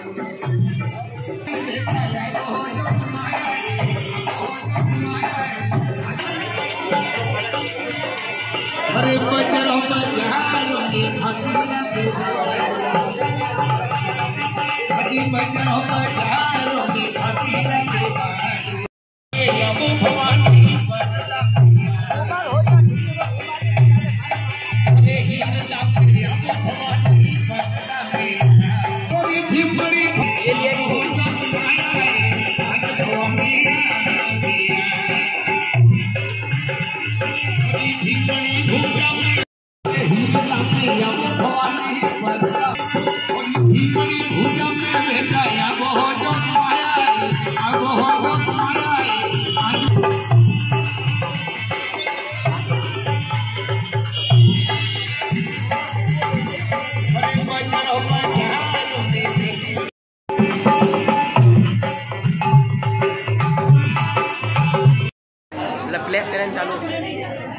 अरे बजरो बजारो नी हटी बजरो बजारो नी हटी ये अबू भवानी अरे ही अल्लाह अबू भवानी कोई थी बड़ी फ्लैश करें चालू।